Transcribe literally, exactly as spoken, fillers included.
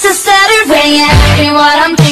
just started when you ask me what I'm thinking.